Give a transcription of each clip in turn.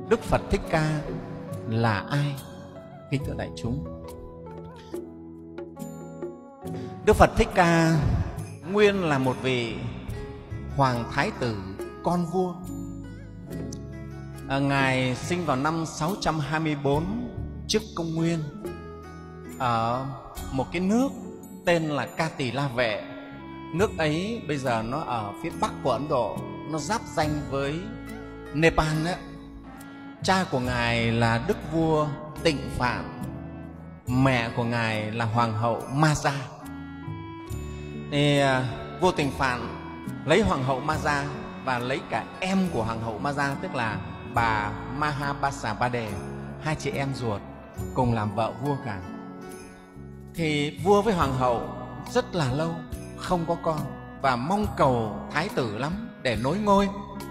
Đức Phật Thích Ca là ai? Kính thưa đại chúng, Đức Phật Thích Ca nguyên là một vị hoàng thái tử con vua. Ngài sinh vào năm 624 trước công nguyên ở một cái nước tên là Ca Tỳ La Vệ. Nước ấy bây giờ nó ở phía bắc của Ấn Độ, nó giáp danh với Nepal đó. Cha của Ngài là Đức Vua Tịnh Phạn, mẹ của Ngài là Hoàng hậu Maja. Thì vua Tịnh Phạn lấy Hoàng hậu Maja và lấy cả em của Hoàng hậu Maja, tức là bà Mahabhasabade, hai chị em ruột cùng làm vợ vua cả. Thì vua với Hoàng hậu rất là lâu không có con và mong cầu thái tử lắm để nối ngôi.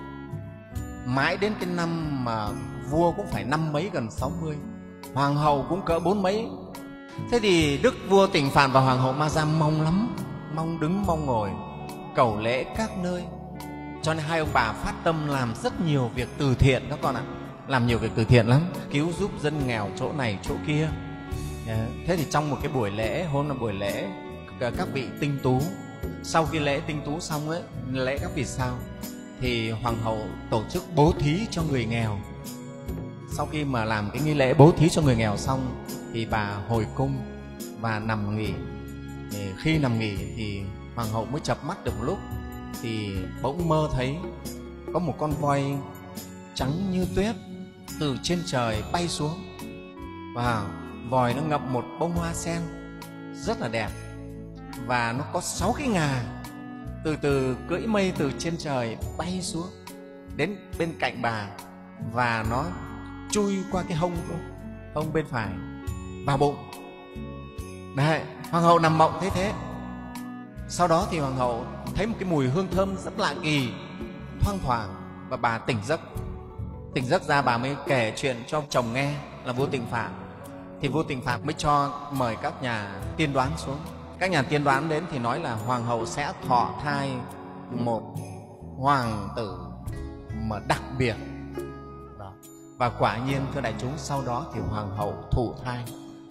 Mãi đến cái năm mà vua cũng phải năm mấy, gần 60, Hoàng hậu cũng cỡ 40 mấy. Thế thì Đức Vua Tịnh Phạn và Hoàng hậu Maja mong lắm, mong đứng mong ngồi, cầu lễ các nơi. Cho nên hai ông bà phát tâm làm rất nhiều việc từ thiện các con ạ. Làm nhiều việc từ thiện lắm, cứu giúp dân nghèo chỗ này chỗ kia. Thế thì trong một cái buổi lễ, hôm là buổi lễ các vị tinh tú, sau khi lễ tinh tú xong ấy, lễ các vị sao, thì Hoàng hậu tổ chức bố thí cho người nghèo. Sau khi mà làm cái nghi lễ bố thí cho người nghèo xong thì bà hồi cung và nằm nghỉ. Thì khi nằm nghỉ thì Hoàng hậu mới chợp mắt được một lúc, thì bỗng mơ thấy có một con voi trắng như tuyết từ trên trời bay xuống, và vòi nó ngậm một bông hoa sen rất là đẹp, và nó có 6 cái ngà từ từ cưỡi mây từ trên trời bay xuống đến bên cạnh bà, và nó chui qua cái hông bên phải vào bụng. Đấy, Hoàng hậu nằm mộng thấy thế. Sau đó thì Hoàng hậu thấy một cái mùi hương thơm rất lạ kỳ thoang thoảng, và bà tỉnh giấc. Tỉnh giấc ra bà mới kể chuyện cho chồng nghe là vua Tịnh Phạn. Thì vua Tịnh Phạn mới cho mời các nhà tiên đoán xuống. Các nhà tiên đoán đến thì nói là Hoàng hậu sẽ thọ thai một hoàng tử mà đặc biệt. Đó. Và quả nhiên thưa đại chúng, sau đó thì Hoàng hậu thụ thai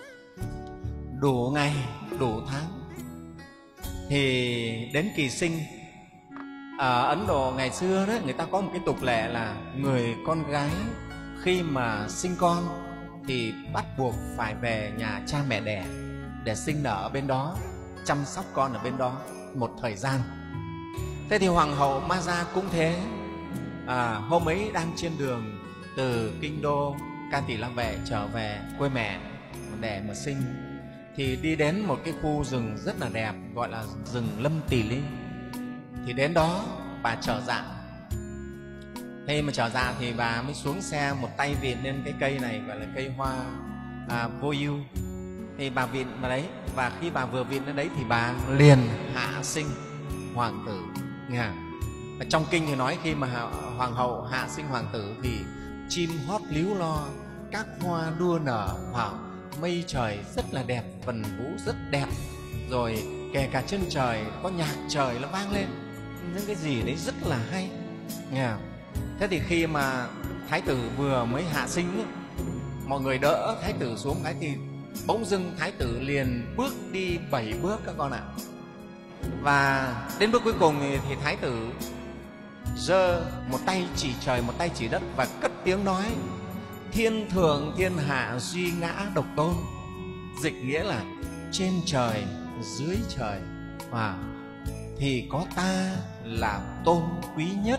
đủ ngày đủ tháng. Thì đến kỳ sinh, ở Ấn Độ ngày xưa đấy, người ta có một cái tục lệ là người con gái khi mà sinh con thì bắt buộc phải về nhà cha mẹ đẻ để sinh nở ở bên đó, chăm sóc con ở bên đó một thời gian. Thế thì Hoàng hậu Maja cũng thế. Hôm ấy đang trên đường từ kinh đô Ca Tỳ La Vệ trở về quê mẹ để mà sinh, thì đi đến một cái khu rừng rất là đẹp gọi là rừng Lâm Tỳ Ly. Thì đến đó bà trở dạ. Khi mà trở dạ thì bà mới xuống xe, một tay vịn lên cái cây này gọi là cây hoa vô ưu. Thì bà vịn vào đấy, và khi bà vừa vịn đến đấy thì bà liền hạ sinh hoàng tử. Nghe ở trong kinh thì nói khi mà Hoàng hậu hạ sinh hoàng tử thì chim hót líu lo, các hoa đua nở, mây trời rất là đẹp, vần vũ rất đẹp, rồi kể cả chân trời có nhạc trời nó vang lên, những cái gì đấy rất là hay. Nghe thế thì khi mà thái tử vừa mới hạ sinh ấy, mọi người đỡ thái tử xuống cái thì bỗng dưng thái tử liền bước đi 7 bước các con ạ. Và đến bước cuối cùng thì thái tử giơ một tay chỉ trời, một tay chỉ đất và cất tiếng nói: thiên thượng thiên hạ duy ngã độc tôn. Dịch nghĩa là trên trời dưới trời thì có ta là tôn quý nhất.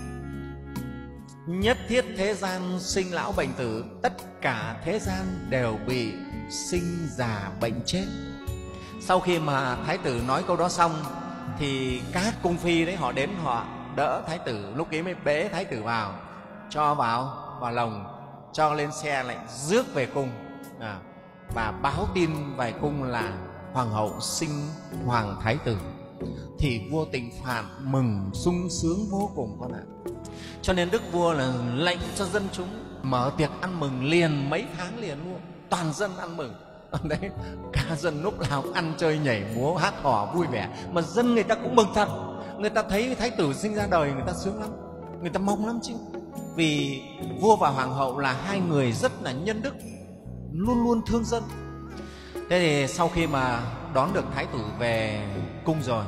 Nhất thiết thế gian sinh lão bệnh tử, tất cả thế gian đều bị sinh già bệnh chết. Sau khi mà thái tử nói câu đó xong thì các cung phi đấy họ đến, họ đỡ thái tử, lúc ấy mới bế thái tử vào, cho vào lồng, cho lên xe lại rước về cung, và báo tin về cung là hoàng hậu sinh hoàng thái tử. Thì vua Tịnh Phạn mừng sung sướng vô cùng con ạ. Cho nên đức vua là lệnh cho dân chúng mở tiệc ăn mừng liền mấy tháng liền luôn, toàn dân ăn mừng. Đấy, cả dân lúc nào cũng ăn chơi nhảy múa hát hò vui vẻ, mà dân người ta cũng mừng thật. Người ta thấy thái tử sinh ra đời người ta sướng lắm, người ta mong lắm chứ. Vì vua và hoàng hậu là hai người rất là nhân đức, luôn luôn thương dân. Thế thì sau khi mà đón được thái tử về cung rồi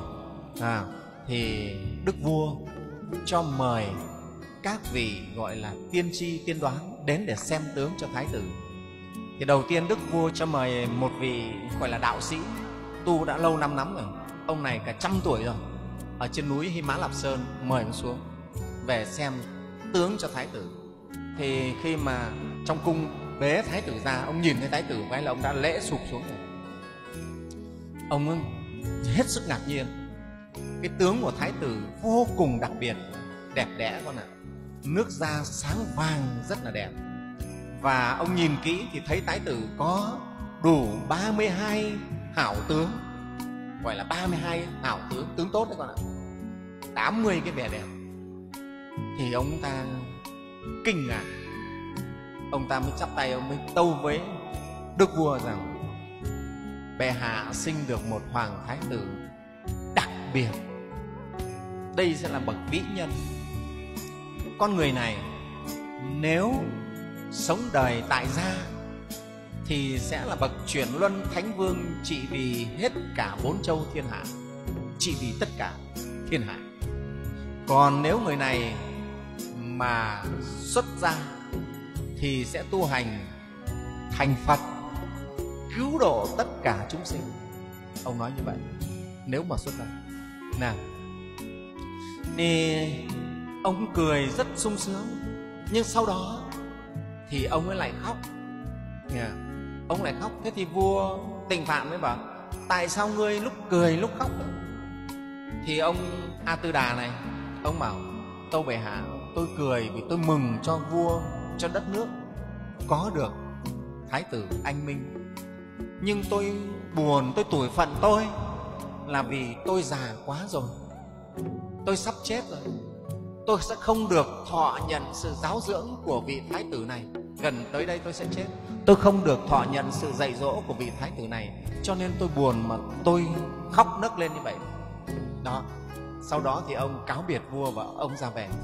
thì đức vua cho mời các vị gọi là tiên tri tiên đoán đến để xem tướng cho thái tử. Thì đầu tiên đức vua cho mời một vị gọi là đạo sĩ, tu đã lâu năm lắm rồi, ông này cả 100 tuổi rồi, ở trên núi Hy Mã Lạp Sơn, mời ông xuống về xem tướng cho thái tử. Thì khi mà trong cung bế thái tử ra, ông nhìn thấy thái tử cái là ông đã lễ sụp xuống rồi. Ông hết sức ngạc nhiên. Cái tướng của thái tử vô cùng đặc biệt, đẹp đẽ con ạ. Nước da sáng vàng rất là đẹp. Và ông nhìn kỹ thì thấy thái tử có đủ 32 hảo tướng, gọi là 32 hảo tướng, tướng tốt đấy con ạ, 80 cái vẻ đẹp. Thì ông ta kinh ngạc, ông ta mới chắp tay, ông mới tâu với đức vua rằng bệ hạ sinh được một hoàng thái tử đặc biệt, đây sẽ là bậc vĩ nhân. Con người này nếu sống đời tại gia thì sẽ là bậc chuyển luân thánh vương, trị vì hết cả 4 châu thiên hạ, trị vì tất cả thiên hạ. Còn nếu người này mà xuất gia thì sẽ tu hành thành Phật, cứu độ tất cả chúng sinh. Ông nói như vậy nếu mà xuất gia. Nào, thì ông cũng cười rất sung sướng. Nhưng sau đó thì ông ấy lại khóc. Ông lại khóc. Thế thì vua Tịnh Phạn mới bảo tại sao ngươi lúc cười lúc khóc? Thì ông A Tư Đà này, ông bảo tâu bệ hạ, tôi cười vì tôi mừng cho vua, cho đất nước có được thái tử anh minh. Nhưng tôi buồn, tôi tủi phận tôi là vì tôi già quá rồi, tôi sắp chết rồi, tôi sẽ không được thọ nhận sự giáo dưỡng của vị thái tử này. Gần tới đây tôi sẽ chết, tôi không được thọ nhận sự dạy dỗ của vị thái tử này, cho nên tôi buồn mà tôi khóc nấc lên như vậy. Đó. Sau đó thì ông cáo biệt vua và ông ra về.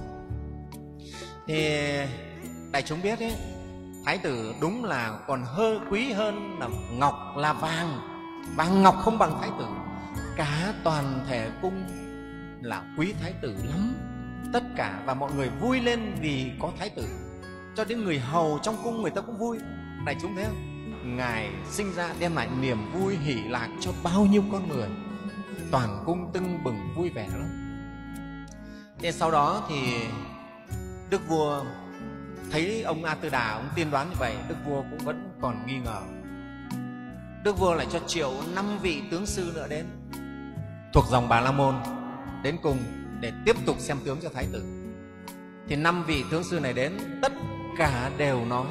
Thì đại chúng biết ấy, thái tử đúng là còn quý hơn là ngọc là vàng. Vàng ngọc không bằng thái tử. Cả toàn thể cung là quý thái tử lắm, tất cả, và mọi người vui lên vì có thái tử. Cho đến người hầu trong cung người ta cũng vui. Đại chúng thấy không? Ngài sinh ra đem lại niềm vui hỷ lạc cho bao nhiêu con người. Toàn cung tưng bừng vui vẻ lắm. Thế sau đó thì đức vua thấy ông A Tư Đà ông tiên đoán như vậy, đức vua cũng vẫn còn nghi ngờ. Đức vua lại cho triệu 5 vị tướng sư nữa đến thuộc dòng Bà La Môn đến cùng để tiếp tục xem tướng cho thái tử. Thì 5 vị tướng sư này đến, tất cả đều nói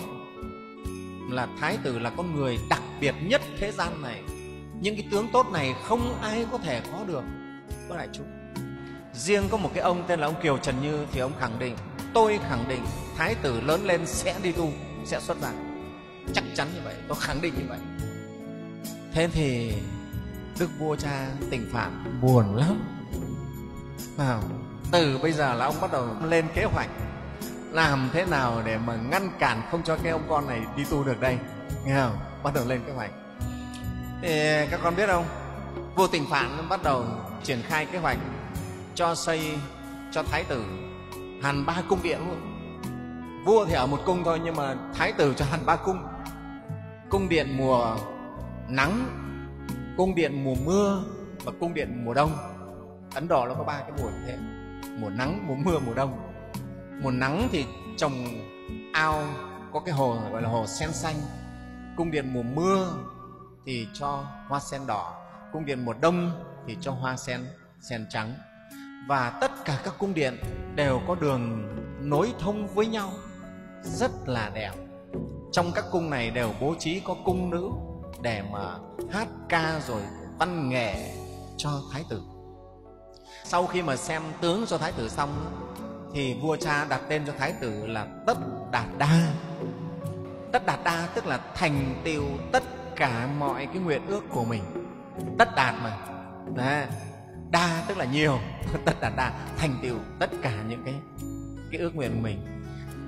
là thái tử là con người đặc biệt nhất thế gian này. Những cái tướng tốt này không ai có thể có được. Có đại chúng, riêng có một cái ông tên là ông Kiều Trần Như thì ông khẳng định, tôi khẳng định thái tử lớn lên sẽ đi tu, sẽ xuất gia, chắc chắn như vậy, tôi khẳng định như vậy. Thế thì đức vua cha Tịnh Phạn buồn lắm. Từ bây giờ là ông bắt đầu lên kế hoạch làm thế nào để mà ngăn cản không cho cái ông con này đi tu được đây, nghe không? Bắt đầu lên kế hoạch. Thì các con biết không, vua Tịnh Phạn bắt đầu triển khai kế hoạch cho xây cho thái tử hẳn 3 cung điện luôn. Vua thì ở một cung thôi, nhưng mà thái tử cho hẳn 3 cung. Cung điện mùa nắng, cung điện mùa mưa và cung điện mùa đông. Ấn Độ nó có 3 cái mùa như thế: mùa nắng, mùa mưa, mùa đông. Mùa nắng thì trồng ao, có cái hồ gọi là hồ sen xanh. Cung điện mùa mưa thì cho hoa sen đỏ. Cung điện mùa đông thì cho hoa sen trắng. Và tất cả các cung điện đều có đường nối thông với nhau, rất là đẹp. Trong các cung này đều bố trí có cung nữ để mà hát ca rồi văn nghệ cho thái tử. Sau khi mà xem tướng cho thái tử xong thì vua cha đặt tên cho thái tử là Tất Đạt Đa. Tất Đạt Đa tức là thành tựu tất cả mọi cái nguyện ước của mình. Tất đạt mà. Đấy. Đa tức là nhiều. Tất Đạt Đa thành tựu tất cả những cái ước nguyện của mình.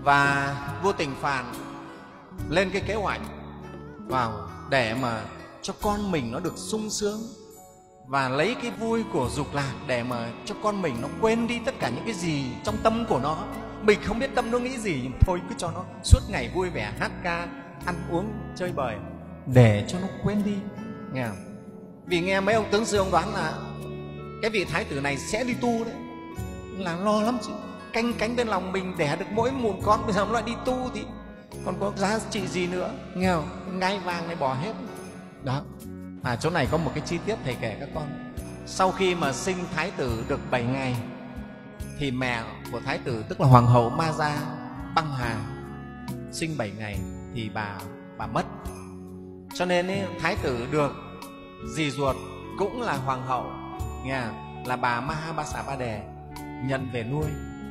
Và vua Tỉnh Phàn lên cái kế hoạch vào để mà cho con mình nó được sung sướng, và lấy cái vui của dục lạc để mà cho con mình nó quên đi tất cả những cái gì trong tâm của nó. Mình không biết tâm nó nghĩ gì, nhưng thôi cứ cho nó suốt ngày vui vẻ hát ca, ăn uống, chơi bời để cho nó quên đi, nghe không? Vì nghe mấy ông tướng sư ông đoán là cái vị thái tử này sẽ đi tu đấy, là lo lắm chứ. Canh cánh bên lòng mình đẻ được mỗi một con, bây giờ nó lại đi tu thì còn có giá trị gì nữa, nghe không? Ngai vàng này bỏ hết đó. Chỗ này có một cái chi tiết thầy kể các con. Sau khi mà sinh thái tử được 7 ngày thì mẹ của thái tử, tức là hoàng hậu Ma Gia Băng Hà, sinh 7 ngày thì bà mất. Cho nên ấy, thái tử được dì ruột cũng là hoàng hậu, nghe, là bà Mahabasabade nhận về nuôi.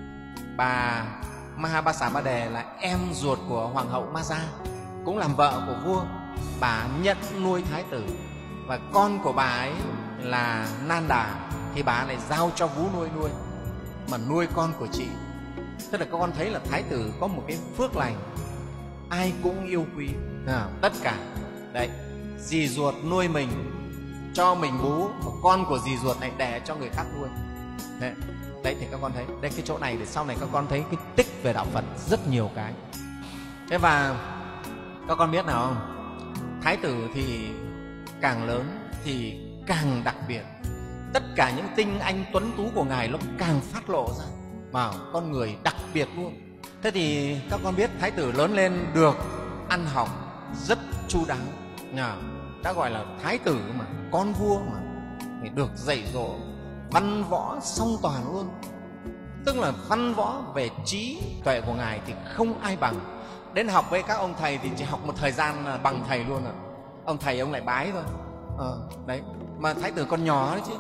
Bà Mahabasabade là em ruột của hoàng hậu Ma Gia, cũng làm vợ của vua. Bà nhận nuôi thái tử, và con của bà ấy là Nanda thì bà lại giao cho vú nuôi mà nuôi con của chị. Tức là các con thấy là thái tử có một cái phước lành, ai cũng yêu quý tất cả. Đấy, dì ruột nuôi mình, cho mình bú, con của dì ruột này đẻ cho người khác nuôi. Đấy thì các con thấy đây, cái chỗ này để sau này các con thấy cái tích về đạo Phật rất nhiều cái. Thế và các con biết nào không, thái tử thì càng lớn thì càng đặc biệt. Tất cả những tinh anh tuấn tú của ngài nó càng phát lộ ra, mà con người đặc biệt luôn. Thế thì các con biết thái tử lớn lên được ăn học rất chu đáo, đã gọi là thái tử mà, con vua mà, thì được dạy dỗ văn võ song toàn luôn. Tức là văn võ về trí tuệ của ngài thì không ai bằng. Đến học với các ông thầy thì chỉ học một thời gian là bằng thầy luôn rồi. Ông thầy ông lại bái thôi. Đấy, mà thái tử còn nhỏ đấy chứ.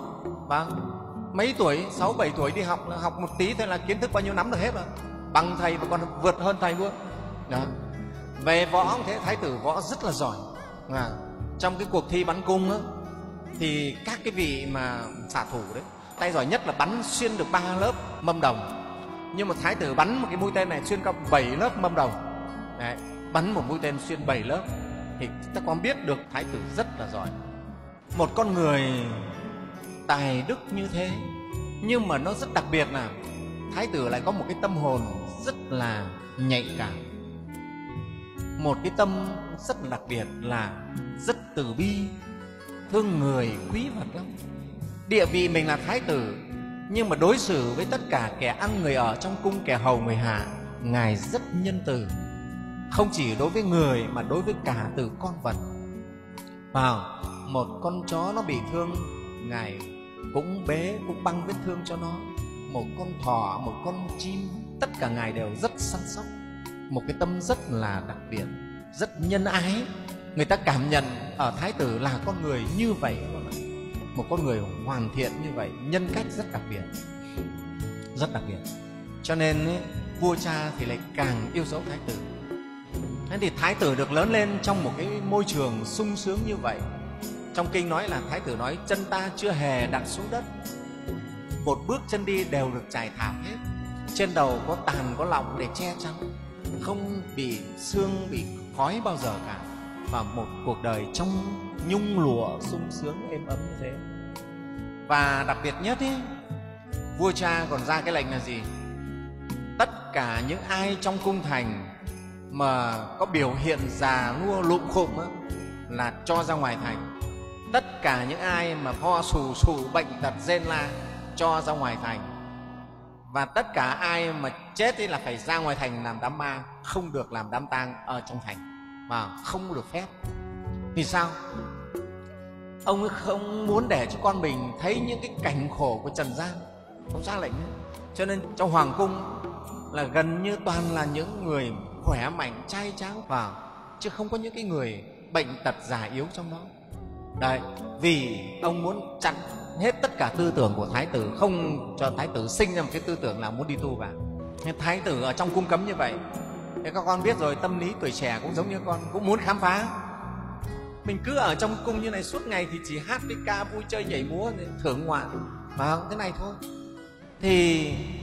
Mấy tuổi, 6-7 tuổi đi học, học một tí thôi là kiến thức bao nhiêu nắm được hết rồi. Bằng thầy và còn vượt hơn thầy luôn. Đó. Về võ thế, thái tử võ rất là giỏi. Trong cái cuộc thi bắn cung đó, thì các cái vị mà xạ thủ đấy, tay giỏi nhất là bắn xuyên được 3 lớp mâm đồng. Nhưng mà thái tử bắn một cái mũi tên này xuyên cao 7 lớp mâm đồng. Đấy, bắn một mũi tên xuyên 7 lớp thì ta còn biết được thái tử rất là giỏi. Một con người tài đức như thế, nhưng mà nó rất đặc biệt là thái tử lại có một cái tâm hồn rất là nhạy cảm. Một cái tâm rất là đặc biệt là rất từ bi, thương người, quý vật lắm. Địa vị mình là thái tử, nhưng mà đối xử với tất cả kẻ ăn người ở trong cung, kẻ hầu người hạ, ngài rất nhân từ. Không chỉ đối với người mà đối với cả từ con vật. Một con chó nó bị thương, ngài cũng bế, cũng băng vết thương cho nó. Một con thỏ, một con chim, tất cả ngài đều rất săn sóc. Một cái tâm rất là đặc biệt, rất nhân ái. Người ta cảm nhận ở thái tử là con người như vậy, một con người hoàn thiện như vậy, nhân cách rất đặc biệt, rất đặc biệt. Cho nên vua cha thì lại càng yêu dấu thái tử. Thế thì thái tử được lớn lên trong một cái môi trường sung sướng như vậy. Trong kinh nói là thái tử nói: chân ta chưa hề đặt xuống đất, một bước chân đi đều được trải thảm hết. Trên đầu có tàn có lọng để che chắn, không bị sương bị khói bao giờ cả. Và một cuộc đời trong nhung lụa sung sướng êm ấm như thế. Và đặc biệt nhất ý, vua cha còn ra cái lệnh là gì? Tất cả những ai trong cung thành mà có biểu hiện già nua lụm khụm là cho ra ngoài thành. Tất cả những ai mà ho sù sù, bệnh tật rên la, cho ra ngoài thành. Và tất cả ai mà chết ấy là phải ra ngoài thành làm đám ma, không được làm đám tang ở trong thành, mà không được phép. Vì sao? Ông ấy không muốn để cho con mình thấy những cái cảnh khổ của trần gian, không ra lệnh. Cho nên trong hoàng cung là gần như toàn là những người khỏe mạnh, trai tráng vào, chứ không có những cái người bệnh tật già yếu trong đó. Đấy, vì ông muốn chặn hết tất cả tư tưởng của thái tử, không cho thái tử sinh ra một cái tư tưởng là muốn đi tu vào. Thái tử ở trong cung cấm như vậy. Thế các con biết rồi, tâm lý tuổi trẻ cũng giống như con, cũng muốn khám phá. Mình cứ ở trong cung như này suốt ngày thì chỉ hát với ca, vui chơi nhảy múa, thưởng ngoạn và thế này thôi. Thì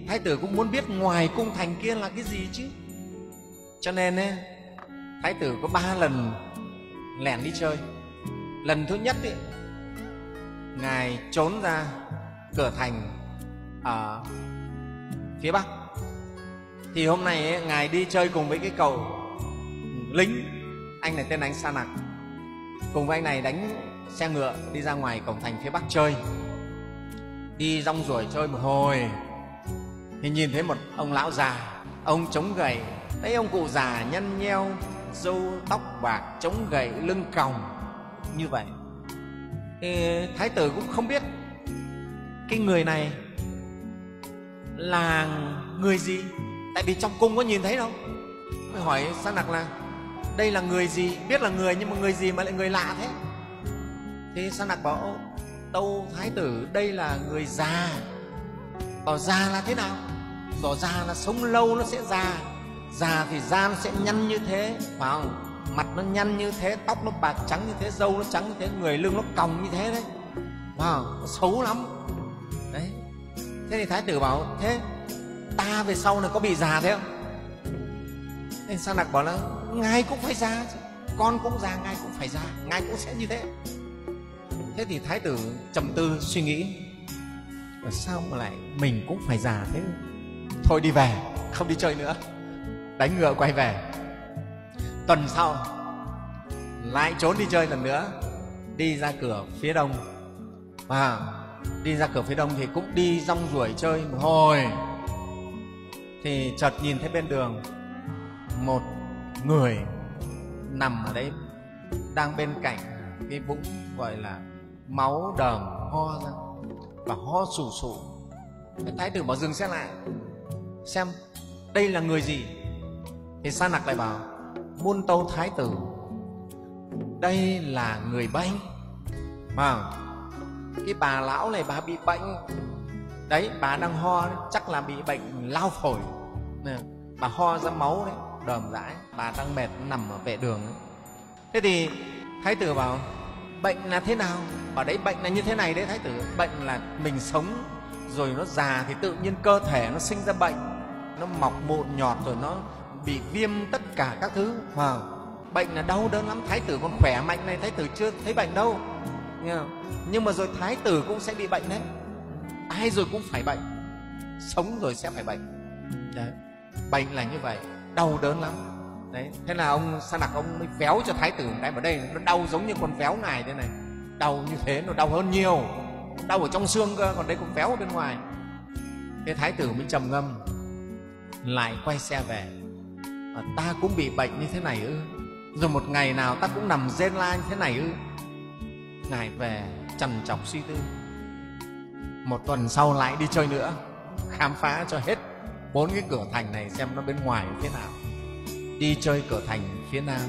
thái tử cũng muốn biết ngoài cung thành kia là cái gì chứ. Cho nên ấy, thái tử có 3 lần lẻn đi chơi. Lần thứ nhất ấy, ngài trốn ra cửa thành ở phía bắc. Thì hôm nay ấy, ngài đi chơi cùng với cái cậu lính, anh này tên là anh Sa Nặc, cùng với anh này đánh xe ngựa đi ra ngoài cổng thành phía bắc chơi. Đi rong ruổi chơi một hồi thì nhìn thấy một ông lão già, ông chống gậy. Thấy ông cụ già nhăn nheo, râu tóc bạc, chống gậy, lưng còng như vậy. Thì thái tử cũng không biết cái người này là người gì, tại vì trong cung có nhìn thấy đâu. Mới hỏi Sa Nặc là đây là người gì, biết là người nhưng mà người gì mà lại người lạ thế. Thì Sa Nặc bảo tâu thái tử đây là người già. Bảo già là thế nào? Bảo già là sống lâu nó sẽ già. Già thì da nó sẽ nhăn như thế, phải không? Mặt nó nhăn như thế, tóc nó bạc trắng như thế, râu nó trắng như thế, người lưng nó còng như thế đấy, phải không? Nó xấu lắm đấy. Thế thì thái tử bảo thế ta về sau này có bị già thế không? Nên Sa Nặc bảo là ngài cũng phải già, con cũng già, ngài cũng phải già, ngài cũng sẽ như thế. Thế thì thái tử trầm tư suy nghĩ, sao mà lại mình cũng phải già thế? Thôi đi về, không đi chơi nữa. Đánh ngựa quay về. Tuần sau lại trốn đi chơi lần nữa, đi ra cửa phía đông. Đi ra cửa phía đông thì cũng đi rong ruổi chơi một hồi. Thì chợt nhìn thấy bên đường một người nằm ở đấy, đang bên cạnh cái vũng gọi là máu đờm ho ra và ho sù sụ. Thái tử bảo dừng xe lại xem đây là người gì. Thì Sa Nặc lại bảo muôn tâu thái tử, đây là người bệnh. Cái bà lão này bà bị bệnh đấy, bà đang ho, chắc là bị bệnh lao phổi, bà ho ra máu đấy, đờm rãi, bà đang mệt nằm ở vệ đường đấy. Thế thì thái tử bảo bệnh là thế nào? Bảo đấy bệnh là như thế này đấy thái tử. Bệnh là mình sống rồi nó già thì tự nhiên cơ thể nó sinh ra bệnh, nó mọc mụn nhọt rồi nó bị viêm tất cả các thứ. Bệnh là đau đớn lắm. Thái tử còn khỏe mạnh này, thái tử chưa thấy bệnh đâu. Nhưng mà rồi thái tử cũng sẽ bị bệnh đấy. Ai rồi cũng phải bệnh, sống rồi sẽ phải bệnh đấy. Bệnh là như vậy, đau đớn lắm đấy. Thế là ông Sa Nặc ông mới véo cho thái tử một cái, vào đây nó đau giống như con véo ngài thế này. Đau như thế nó đau hơn nhiều, đau ở trong xương cơ, còn đây cũng véo ở bên ngoài. Thế thái tử mới trầm ngâm, lại quay xe về. Ta cũng bị bệnh như thế này ư? Rồi một ngày nào ta cũng nằm rên la như thế này ư? Ngài về trằn trọc suy tư. Một tuần sau lại đi chơi nữa, khám phá cho hết 4 cái cửa thành này xem nó bên ngoài thế nào. Đi chơi cửa thành phía nam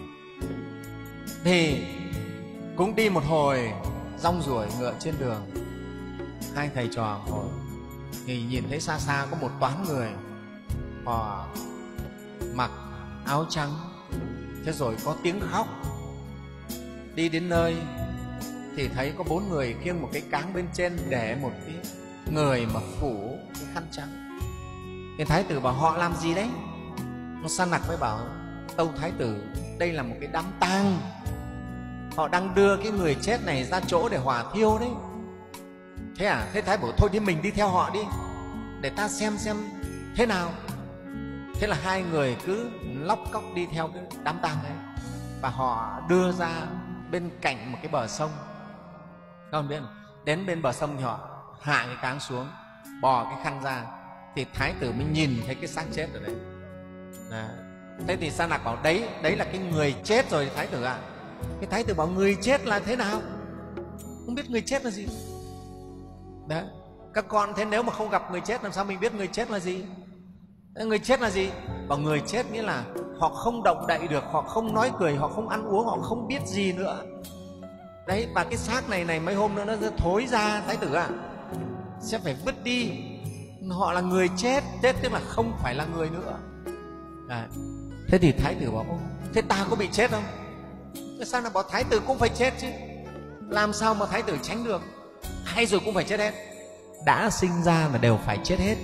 thì cũng đi một hồi rong ruổi ngựa trên đường. Hai thầy trò ngồi thì nhìn thấy xa xa có một toán người, họ mặc áo trắng, thế rồi có tiếng khóc. Đi đến nơi thì thấy có 4 người khiêng một cái cáng, bên trên để một cái người mà phủ cái khăn trắng. Thì thái tử bảo họ làm gì đấy? Sa Nặc mới bảo tâu thái tử đây là một cái đám tang, họ đang đưa cái người chết này ra chỗ để hỏa thiêu đấy. Thế à? Thế thái bảo thôi thì mình đi theo họ đi, để ta xem thế nào. Thế là hai người cứ lóc cóc đi theo cái đám tang ấy, và họ đưa ra bên cạnh một cái bờ sông. Các bạn biết, đến bên bờ sông thì họ hạ cái cáng xuống, bỏ cái khăn ra, thì thái tử mới nhìn thấy cái xác chết ở đấy. Thế thì Sa Nặc bảo đấy là cái người chết rồi thái tử ạ. Cái thái tử bảo người chết là thế nào? Không biết người chết là gì. Đấy, các con thế nếu mà không gặp người chết làm sao mình biết người chết là gì? Người chết là gì? Bảo người chết nghĩa là họ không động đậy được, họ không nói cười, họ không ăn uống, họ không biết gì nữa. Đấy, và cái xác này mấy hôm nữa nó sẽ thối ra thái tử ạ, sẽ phải vứt đi. Họ là người chết, chết tức là không phải là người nữa. Đấy. Thế thì thái tử bảo thế ta có bị chết không? Thế sao là bảo thái tử cũng phải chết chứ, làm sao mà thái tử tránh được? Ai rồi cũng phải chết hết, đã sinh ra là đều phải chết hết.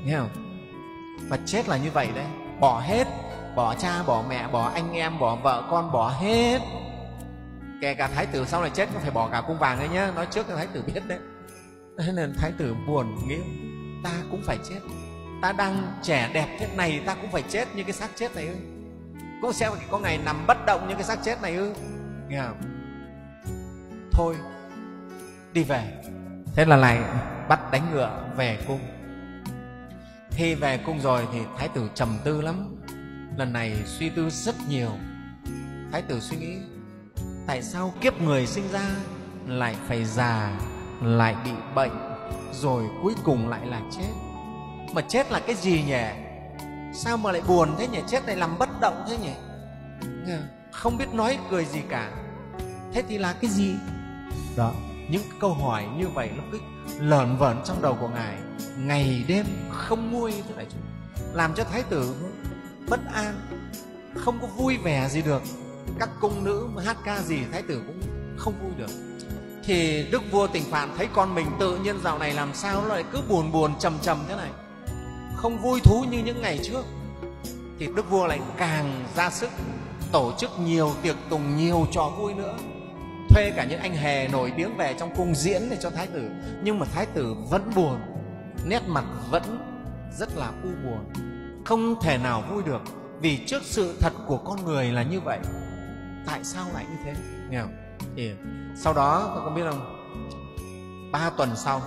nghe không? Và chết là như vậy đấy, bỏ hết, bỏ cha, bỏ mẹ, bỏ anh em, bỏ vợ con, bỏ hết. Kể cả thái tử sau này chết cũng phải bỏ cả cung vàng đấy nhá, nói trước cho thái tử biết đấy. Thế nên thái tử buồn, nghĩ ta cũng phải chết, ta đang trẻ đẹp thế này ta cũng phải chết như cái xác chết này ư? Cũng sẽ có ngày nằm bất động như cái xác chết này ư? Nghe không? Thôi đi về. Thế là lại bắt đánh ngựa về cung. Khi về cung rồi thì thái tử trầm tư lắm, lần này suy tư rất nhiều. Thái tử suy nghĩ, tại sao kiếp người sinh ra lại phải già, lại bị bệnh, rồi cuối cùng lại là chết? Mà chết là cái gì nhỉ? Sao mà lại buồn thế nhỉ? Chết này nằm bất động thế nhỉ? Không biết nói cười gì cả. Thế thì là cái gì? Đó, những câu hỏi như vậy nó cứ lởn vởn trong đầu của ngài, ngày đêm không nguôi thế này, làm cho thái tử bất an, không có vui vẻ gì được. Các cung nữ hát ca gì thái tử cũng không vui được. Thì đức vua Tỉnh Phạn thấy con mình tự nhiên dạo này làm sao nó lại cứ buồn buồn trầm trầm thế này, không vui thú như những ngày trước. Thì đức vua lại càng ra sức tổ chức nhiều tiệc tùng, nhiều trò vui nữa, thuê cả những anh hề nổi tiếng về trong cung diễn để cho thái tử. Nhưng mà thái tử vẫn buồn, nét mặt vẫn rất là u buồn, không thể nào vui được. Vì trước sự thật của con người là như vậy, tại sao lại như thế? Nghe không? Thì sau đó các con biết không, 3 tuần sau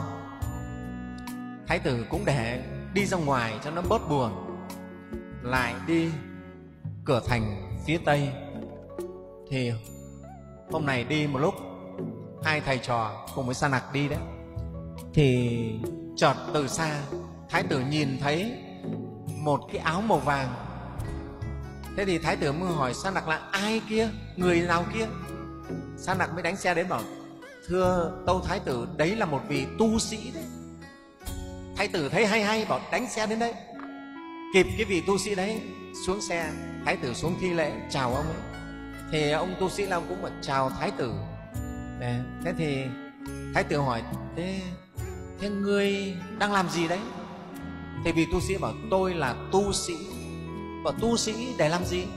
thái tử cũng để đi ra ngoài cho nó bớt buồn, lại đi cửa thành phía tây. Thì hôm này đi một lúc, 2 thầy trò cùng với Sa Nặc đi đấy, thì chợt từ xa thái tử nhìn thấy một cái áo màu vàng. Thế thì thái tử mới hỏi Sa Nặc là ai kia, người nào kia? Sa Nặc mới đánh xe đến bảo, thưa tâu thái tử, đấy là một vị tu sĩ đấy. Thái tử thấy hay bảo đánh xe đến đây. Kịp cái vị tu sĩ đấy xuống xe, thái tử xuống thi lễ chào ông ấy. Thì ông tu sĩ Long cũng bảo chào thái tử. Thế thì thái tử hỏi, thế ngươi đang làm gì đấy? Thì vị tu sĩ bảo, tôi là tu sĩ. Bảo tu sĩ để làm gì?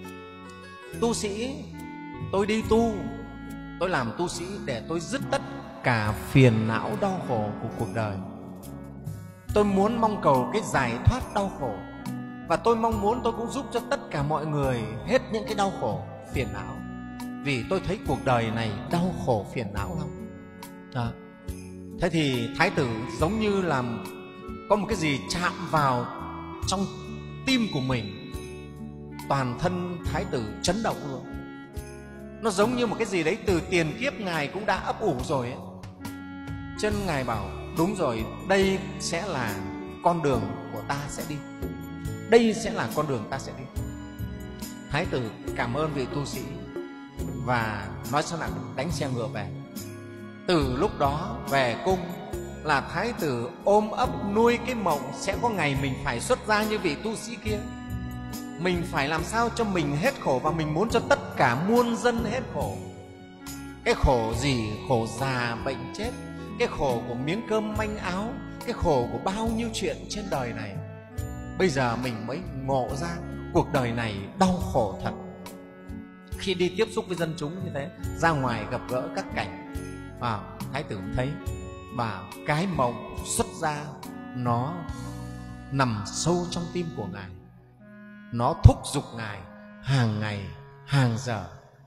Tu sĩ, tôi đi tu, tôi làm tu sĩ để tôi dứt tất cả phiền não đau khổ của cuộc đời. Tôi muốn mong cầu cái giải thoát đau khổ, và tôi mong muốn tôi cũng giúp cho tất cả mọi người hết những cái đau khổ phiền não. Vì tôi thấy cuộc đời này đau khổ phiền não lắm. Đó. Thế thì thái tử giống như là có một cái gì chạm vào trong tim của mình, toàn thân thái tử chấn động luôn. Nó giống như một cái gì đấy từ tiền kiếp ngài cũng đã ấp ủ rồi ấy. Chân ngài bảo đúng rồi, đây sẽ là con đường của ta sẽ đi, đây sẽ là con đường ta sẽ đi. Thái tử cảm ơn vị tu sĩ và nói Sa Nặc đánh xe ngựa về. Từ lúc đó về cung là thái tử ôm ấp nuôi cái mộng sẽ có ngày mình phải xuất gia như vị tu sĩ kia. Mình phải làm sao cho mình hết khổ, và mình muốn cho tất cả muôn dân hết khổ. Cái khổ gì? Khổ già bệnh chết, cái khổ của miếng cơm manh áo, cái khổ của bao nhiêu chuyện trên đời này. Bây giờ mình mới ngộ ra cuộc đời này đau khổ thật. Khi đi tiếp xúc với dân chúng như thế, ra ngoài gặp gỡ các cảnh, thái tử thấy mà cái mộng xuất ra nó nằm sâu trong tim của ngài, nó thúc giục ngài hàng ngày hàng giờ.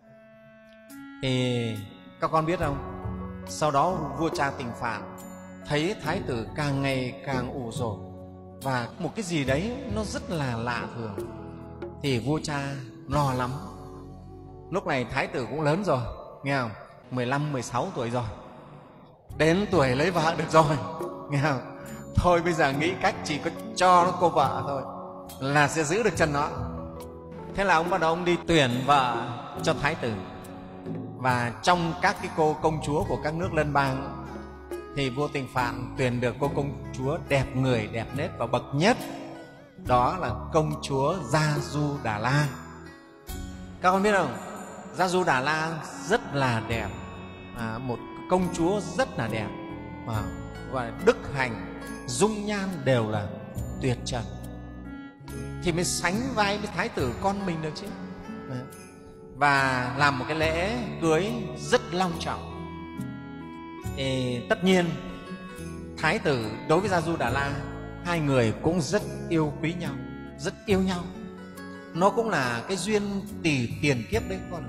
Thì các con biết không, sau đó vua cha Tỉnh Phạn thấy thái tử càng ngày càng ủ rột và một cái gì đấy nó rất là lạ thường, thì vua cha lo lắm. Lúc này thái tử cũng lớn rồi, nghe không? 15, 16 tuổi rồi, đến tuổi lấy vợ được rồi, nghe không? Thôi bây giờ nghĩ cách chỉ có cho nó cô vợ thôi là sẽ giữ được chân nó. Thế là ông bắt đầu ông đi tuyển vợ cho thái tử. Và trong các cái cô công chúa của các nước lân bang thì vua Tỉnh Phạn tuyển được cô công chúa đẹp người đẹp nết và bậc nhất, đó là công chúa Gia Du Đà La. Các con biết không, Gia Du Đà La rất là đẹp, một công chúa rất là đẹp, và đức hạnh dung nhan đều là tuyệt trần thì mới sánh vai với thái tử con mình được chứ. Và làm một cái lễ cưới rất long trọng. Tất nhiên thái tử đối với Gia Du Đà La, hai người cũng rất yêu quý nhau, rất yêu nhau. Nó cũng là cái duyên tiền kiếp đấy con.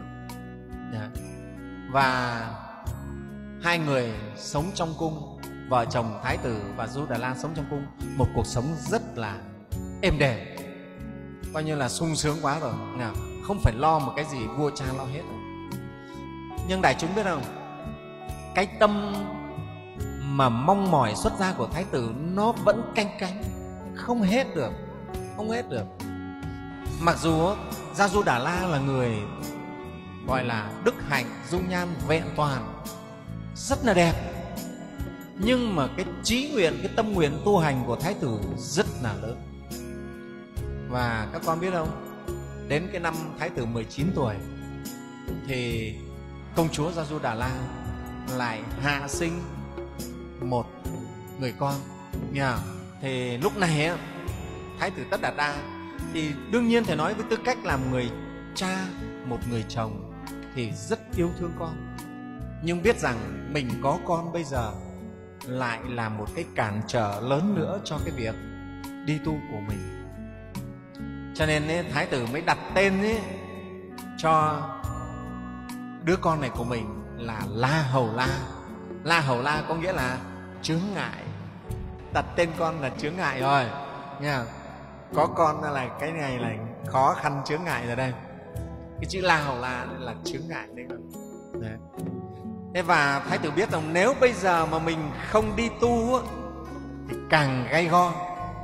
Và hai người sống trong cung, vợ chồng thái tử và Du Đà La sống trong cung một cuộc sống rất là êm đềm, coi như là sung sướng quá rồi, không phải lo một cái gì vua cha lo hết rồi. Nhưng đại chúng biết không, cái tâm mà mong mỏi xuất gia của thái tử nó vẫn canh cánh, không hết được, không hết được. Mặc dù Gia Du Đà La là người gọi là đức hạnh, dung nhan vẹn toàn, rất là đẹp, nhưng mà cái chí nguyện, cái tâm nguyện tu hành của thái tử rất là lớn. Và các con biết không, đến cái năm thái tử 19 tuổi thì công chúa Gia Du Đà La lại hạ sinh một người con nha. Thì lúc này thái tử Tất Đạt Đa thì đương nhiên phải nói với tư cách làm người cha, một người chồng thì rất yêu thương con, nhưng biết rằng mình có con bây giờ lại là một cái cản trở lớn nữa cho cái việc đi tu của mình. Cho nên thái tử mới đặt tên cho đứa con này của mình là La Hầu La. La Hầu La có nghĩa là chướng ngại. Đặt tên con là chướng ngại rồi nha. Có con là cái này là khó khăn chướng ngại rồi đây. Cái chữ La Hầu La là chướng ngại đấy. Thế và thái tử biết rằng nếu bây giờ mà mình không đi tu thì càng gay go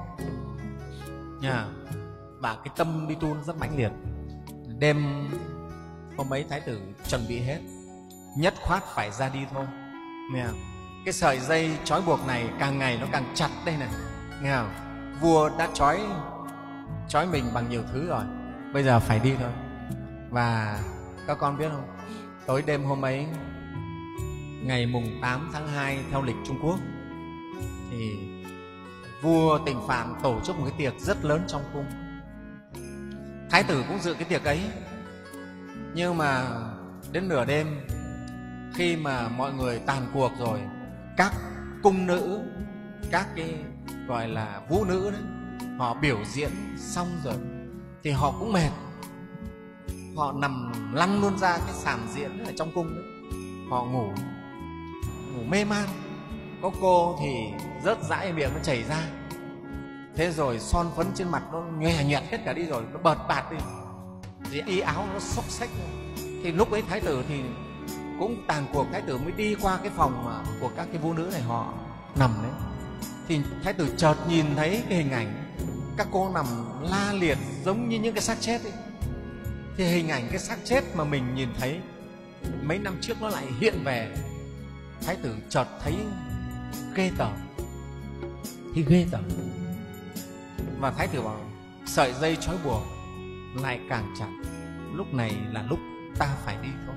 nha. Và cái tâm đi tu nó rất mãnh liệt. Đêm hôm ấy thái tử chuẩn bị hết, nhất khoát phải ra đi thôi. Nghe không? Cái sợi dây trói buộc này càng ngày nó càng chặt đây này, nghe không? Vua đã trói mình bằng nhiều thứ rồi, bây giờ phải đi thôi. Và các con biết không, tối đêm hôm ấy, ngày mùng 8 tháng 2 theo lịch Trung Quốc, thì vua Tịnh Phạn tổ chức một cái tiệc rất lớn trong cung. Thái tử cũng dự cái tiệc ấy. Nhưng mà đến nửa đêm, khi mà mọi người tàn cuộc rồi, các cung nữ, các cái gọi là vũ nữ đấy, họ biểu diễn xong rồi thì họ cũng mệt, họ nằm lăn luôn ra cái sàn diễn ở trong cung đấy. Họ ngủ mê man. Có cô thì rớt dãi miệng nó chảy ra, thế rồi son phấn trên mặt nó nhòe nhẹt hết cả đi rồi, nó bợt bạt đi, thì y áo nó xốc xách. Thì lúc ấy thái tử thì cũng tàn cuộc, thái tử mới đi qua cái phòng mà của các cái vũ nữ này họ nằm đấy. Thì thái tử chợt nhìn thấy cái hình ảnh các cô nằm la liệt giống như những cái xác chết ấy. Thì hình ảnh cái xác chết mà mình nhìn thấy mấy năm trước nó lại hiện về. Thái tử chợt thấy ghê tởm, thì ghê tởm. Và thái tử bảo sợi dây trói buộc lại càng chặt, lúc này là lúc ta phải đi thôi.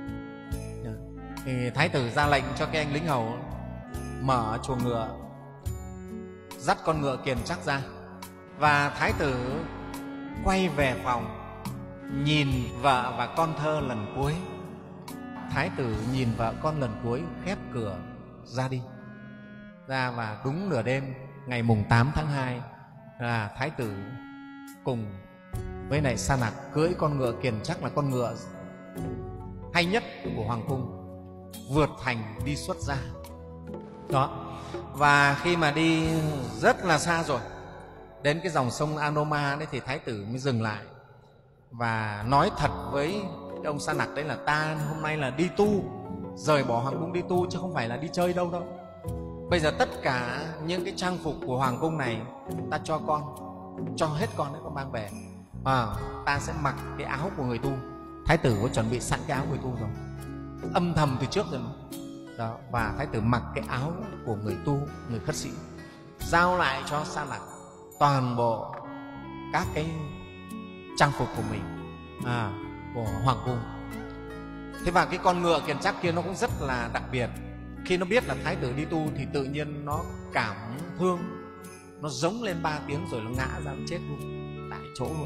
Thì thái tử ra lệnh cho cái anh lính hầu mở chuồng ngựa, dắt con ngựa kiền chắc ra. Và thái tử quay về phòng, nhìn vợ và con thơ lần cuối. Thái tử nhìn vợ con lần cuối, khép cửa ra đi ra. Và đúng nửa đêm ngày mùng 8 tháng 2 là thái tử cùng với lại Sa Nặc cưỡi con ngựa kiền chắc, là con ngựa hay nhất của hoàng cung, vượt thành đi xuất gia đó. Và khi mà đi rất là xa rồi, đến cái dòng sông Anoma đấy, thì thái tử mới dừng lại và nói thật với ông Sa Nặc đấy là ta hôm nay là đi tu, rời bỏ hoàng cung đi tu chứ không phải là đi chơi đâu đâu. Bây giờ tất cả những cái trang phục của hoàng cung này ta cho con, cho hết con đấy, con mang về. Ta sẽ mặc cái áo của người tu. Thái tử có chuẩn bị sẵn cái áo người tu rồi, âm thầm từ trước rồi mà. Đó, và thái tử mặc cái áo của người tu, người khất sĩ, giao lại cho Sa Nặc toàn bộ các cái trang phục của mình, của hoàng cung. Thế và cái con ngựa kiền chắc kia nó cũng rất là đặc biệt. Khi nó biết là thái tử đi tu thì tự nhiên nó cảm thương nó giống lên 3 tiếng rồi nó ngã ra, nó chết luôn tại chỗ luôn.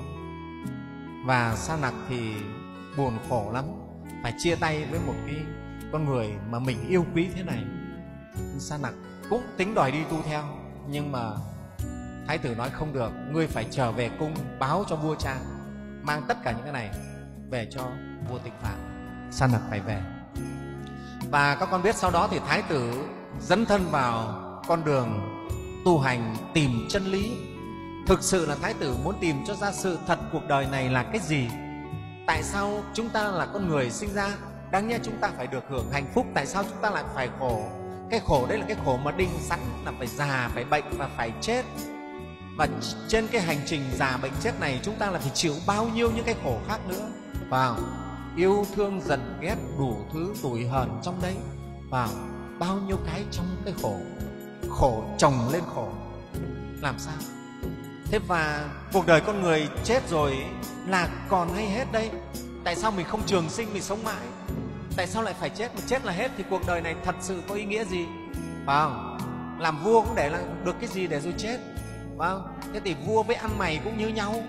Và Sa Nặc thì buồn khổ lắm, phải chia tay với một cái con người mà mình yêu quý thế này. Sa Nặc cũng tính đòi đi tu theo, nhưng mà Thái tử nói không được, ngươi phải trở về cung báo cho vua cha, mang tất cả những cái này về cho vua Tịch Phạn. Sa Nặc phải về. Và các con biết sau đó thì Thái tử dấn thân vào con đường tu hành tìm chân lý. Thực sự là Thái tử muốn tìm cho ra sự thật cuộc đời này là cái gì. Tại sao chúng ta là con người sinh ra, đáng nhẽ chúng ta phải được hưởng hạnh phúc, tại sao chúng ta lại phải khổ? Cái khổ đấy là cái khổ mà định sẵn là phải già, phải bệnh và phải chết. Và trên cái hành trình già bệnh chết này chúng ta là phải chịu bao nhiêu những cái khổ khác nữa. Vào yêu thương giận ghét đủ thứ tủi hờn trong đấy. Vào bao nhiêu cái trong cái khổ, khổ chồng lên khổ. Làm sao? Thế và cuộc đời con người chết rồi là còn hay hết đây? Tại sao mình không trường sinh, mình sống mãi? Tại sao lại phải chết? Mà chết là hết thì cuộc đời này thật sự có ý nghĩa gì? Phải không? Làm vua cũng để là được cái gì để rồi chết? Phải không? Thế thì vua với ăn mày cũng như nhau.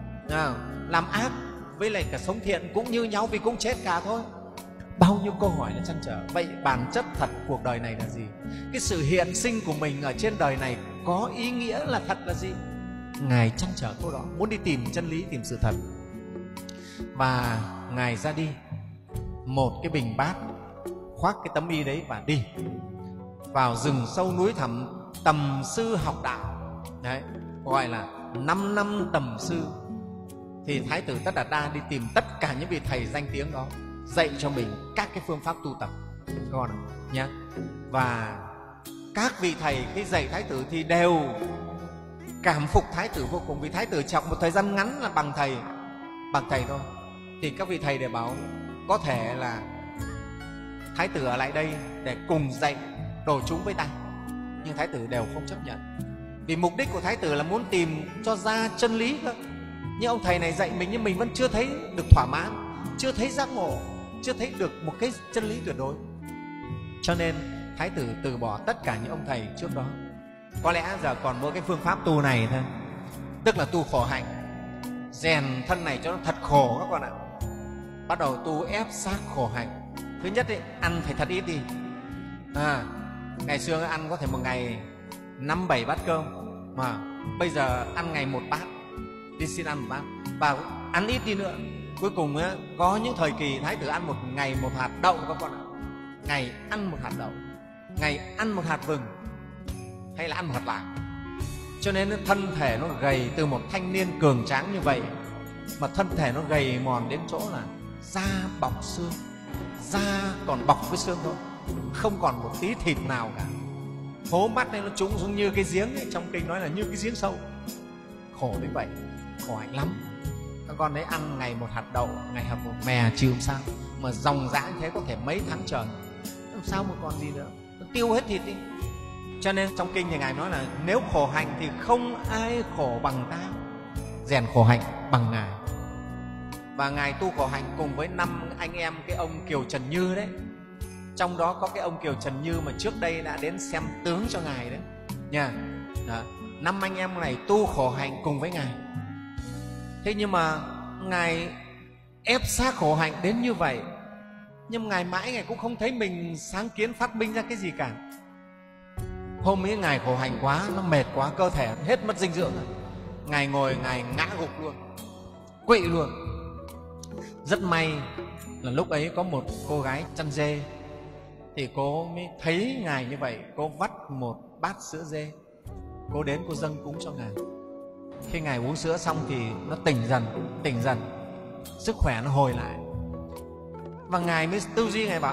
Làm ác với lại cả sống thiện cũng như nhau, vì cũng chết cả thôi. Bao nhiêu câu hỏi là trăn trở. Vậy bản chất thật cuộc đời này là gì? Cái sự hiện sinh của mình ở trên đời này có ý nghĩa là thật là gì? Ngài trăn trở câu đó, muốn đi tìm chân lý, tìm sự thật. Và Ngài ra đi, một cái bình bát, khoác cái tấm y đấy và đi vào rừng sâu núi thẳm tầm sư học đạo. Đấy, gọi là 5 năm tầm sư. Thì Thái tử Tất Đạt Đa đi tìm tất cả những vị thầy danh tiếng đó, dạy cho mình các cái phương pháp tu tập, con nhé. Và các vị thầy khi dạy Thái tử thì đều cảm phục Thái tử vô cùng, vì Thái tử trong một thời gian ngắn là bằng thầy thôi. Thì các vị thầy đều bảo có thể là Thái tử ở lại đây để cùng dạy đồ chúng với ta, nhưng Thái tử đều không chấp nhận, vì mục đích của Thái tử là muốn tìm cho ra chân lý cơ. Nhưng ông thầy này dạy mình nhưng mình vẫn chưa thấy được thỏa mãn, chưa thấy giác ngộ, chưa thấy được một cái chân lý tuyệt đối. Cho nên Thái tử từ bỏ tất cả những ông thầy trước đó. Có lẽ giờ còn mỗi cái phương pháp tu này thôi, tức là tu khổ hạnh, rèn thân này cho nó thật khổ các con ạ. Bắt đầu tu ép xác khổ hạnh. Thứ nhất ấy, ăn phải thật ít đi. Ngày xưa ăn có thể một ngày 5-7 bát cơm, mà bây giờ ăn ngày 1 bát, đi xin ăn 1 bát, và ăn ít đi nữa. Cuối cùng ấy, có những thời kỳ Thái tử ăn một ngày 1 hạt đậu các con ạ. Ngày ăn 1 hạt đậu, ngày ăn 1 hạt vừng, hay là ăn 1 hạt lạc. Cho nên thân thể nó gầy, từ một thanh niên cường tráng như vậy mà thân thể nó gầy mòn đến chỗ là da bọc xương, da còn bọc với xương thôi, không còn một tí thịt nào cả. Hố mắt này nó trũng xuống như cái giếng ấy, trong kinh nói là như cái giếng sâu. Khổ đến vậy, khổ hạnh lắm. Các con đấy ăn ngày 1 hạt đậu, ngày 1 mè chịu sao, mà dòng dã như thế có thể mấy tháng trời, làm sao mà còn gì nữa, nó tiêu hết thịt đi. Cho nên trong kinh thì Ngài nói là nếu khổ hạnh thì không ai khổ bằng ta, rèn khổ hạnh bằng Ngài. Và Ngài tu khổ hạnh cùng với 5 anh em cái ông Kiều Trần Như đấy. Trong đó có cái ông Kiều Trần Như mà trước đây đã đến xem tướng cho Ngài đấy nha. 5 anh em này tu khổ hạnh cùng với Ngài. Thế nhưng mà Ngài ép xác khổ hạnh đến như vậy, nhưng Ngài mãi Ngài cũng không thấy mình sáng kiến phát minh ra cái gì cả. Hôm ấy Ngài khổ hạnh quá, nó mệt quá, cơ thể hết mất dinh dưỡng rồi. Ngài ngồi, Ngài ngã gục luôn, quỵ luôn. Rất may là lúc ấy có một cô gái chăn dê, thì cô mới thấy Ngài như vậy, cô vắt một bát sữa dê, cô đến cô dâng cúng cho Ngài. Khi Ngài uống sữa xong thì nó tỉnh dần, sức khỏe nó hồi lại. Và Ngài mới tư duy, Ngài bảo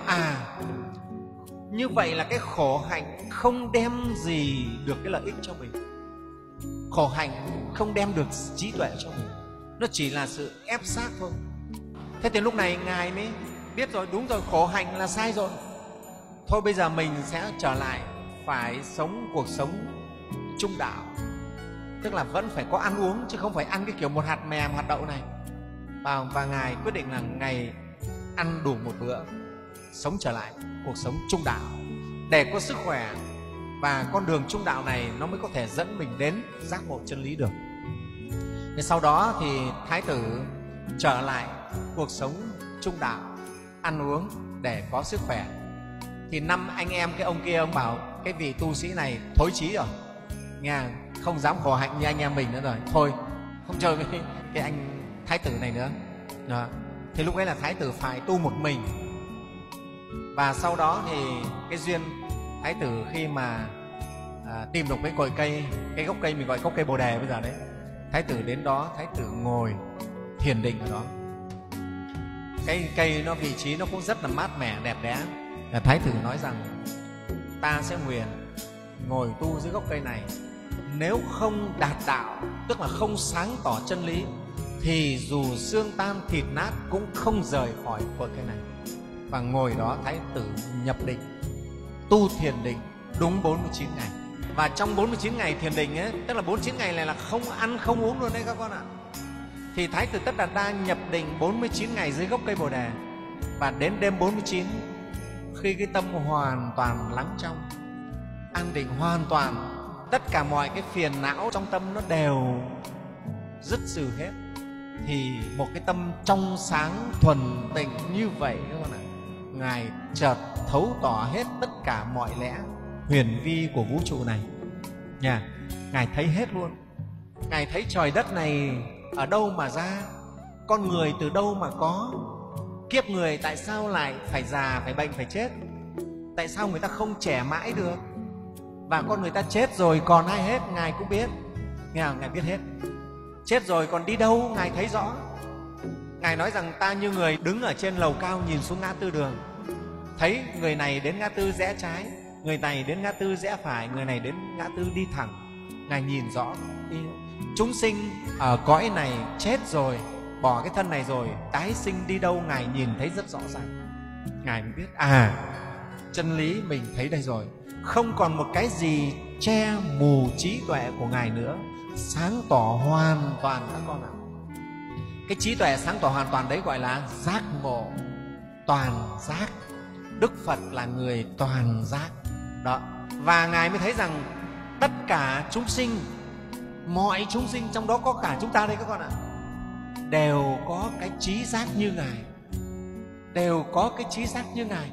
như vậy là cái khổ hạnh không đem gì được cái lợi ích cho mình, khổ hạnh không đem được trí tuệ cho mình, nó chỉ là sự ép xác thôi. Thế thì lúc này Ngài mới biết rồi, đúng rồi, khổ hạnh là sai rồi. Thôi bây giờ mình sẽ trở lại phải sống cuộc sống trung đạo, tức là vẫn phải có ăn uống, chứ không phải ăn cái kiểu 1 hạt mè 1 hạt đậu này. Và Ngài quyết định là Ngài ăn đủ 1 bữa, sống trở lại cuộc sống trung đạo để có sức khỏe và con đường trung đạo này nó mới có thể dẫn mình đến giác ngộ chân lý được. Thế sau đó thì Thái tử trở lại cuộc sống trung đạo, ăn uống để có sức khỏe. Thì 5 anh em cái ông kia, ông bảo cái vị tu sĩ này thối chí rồi, nghe không dám khổ hạnh như anh em mình nữa rồi, thôi không chơi với cái anh thái tử này nữa. Đó. Thì lúc ấy là thái tử phải tu một mình. Và sau đó thì cái duyên thái tử khi mà tìm được cái cội cây, cái gốc cây mình gọi gốc cây Bồ Đề bây giờ đấy, thái tử đến đó, thái tử ngồi thiền định ở đó. Cái cây nó vị trí nó cũng rất là mát mẻ đẹp đẽ. Và thái tử nói rằng ta sẽ nguyện ngồi tu dưới gốc cây này, nếu không đạt đạo, tức là không sáng tỏ chân lý, thì dù xương tan thịt nát cũng không rời khỏi cội cây này. Và ngồi đó thái tử nhập định, tu thiền định đúng 49 ngày. Và trong 49 ngày thiền định ấy, tức là 49 ngày này là không ăn không uống luôn đấy các con ạ. Thì thái tử Tất Đạt Đa nhập định 49 ngày dưới gốc cây Bồ Đề. Và đến đêm 49, khi cái tâm hoàn toàn lắng trong, an định hoàn toàn, tất cả mọi cái phiền não trong tâm nó đều dứt trừ hết, thì một cái tâm trong sáng thuần tịnh như vậy các con ạ, Ngài chợt thấu tỏ hết tất cả mọi lẽ huyền vi của vũ trụ này nha. Ngài thấy hết luôn. Ngài thấy trời đất này ở đâu mà ra, con người từ đâu mà có, kiếp người tại sao lại phải già, phải bệnh, phải chết, tại sao người ta không trẻ mãi được, và con người ta chết rồi còn ai hết Ngài cũng biết. Nghe không? Ngài biết hết. Chết rồi còn đi đâu Ngài thấy rõ. Ngài nói rằng ta như người đứng ở trên lầu cao nhìn xuống ngã tư đường, thấy người này đến ngã tư rẽ trái, người này đến ngã tư rẽ phải, người này đến ngã tư đi thẳng. Ngài nhìn rõ. Chúng sinh ở cõi này chết rồi, bỏ cái thân này rồi, tái sinh đi đâu Ngài nhìn thấy rất rõ ràng. Ngài mới biết chân lý mình thấy đây rồi, không còn một cái gì che mù trí tuệ của Ngài nữa, sáng tỏ hoàn toàn các con ạ. Cái trí tuệ sáng tỏ hoàn toàn đấy gọi là giác ngộ toàn giác. Đức Phật là người toàn giác đó. Và Ngài mới thấy rằng tất cả chúng sinh, mọi chúng sinh, trong đó có cả chúng ta đây các con ạ, đều có cái trí giác như Ngài, đều có cái trí giác như Ngài,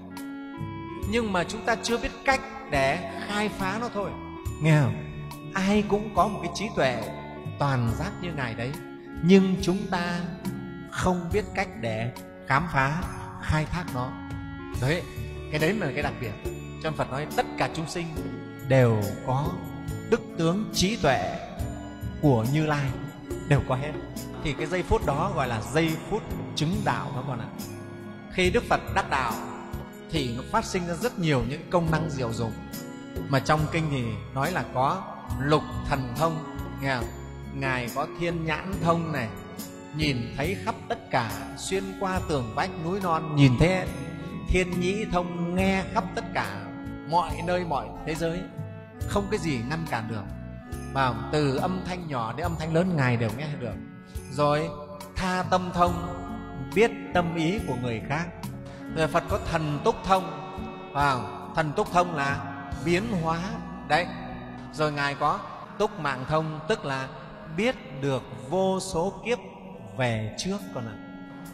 nhưng mà chúng ta chưa biết cách để khai phá nó thôi. Nghe không? Ai cũng có một cái trí tuệ toàn giác như Ngài đấy, nhưng chúng ta không biết cách để khám phá, khai thác nó. Đấy, cái đấy là cái đặc biệt. Cho nên Phật nói tất cả chúng sinh đều có đức tướng trí tuệ của Như Lai, đều có hết. Thì cái giây phút đó gọi là giây phút chứng đạo các con ạ. Khi Đức Phật đắc đạo thì nó phát sinh ra rất nhiều những công năng diệu dụng, mà trong kinh thì nói là có lục thần thông. Nghe không? Ngài có thiên nhãn thông này, nhìn thấy khắp tất cả, xuyên qua tường vách núi non, nhìn thấy. Thiên nhĩ thông, nghe khắp tất cả mọi nơi mọi thế giới, không cái gì ngăn cản được. Và từ âm thanh nhỏ đến âm thanh lớn Ngài đều nghe được. Rồi tha tâm thông, biết tâm ý của người khác. Rồi Phật có thần túc thông, thần túc thông là biến hóa đấy. Rồi Ngài có túc mạng thông, tức là biết được vô số kiếp về trước con ạ.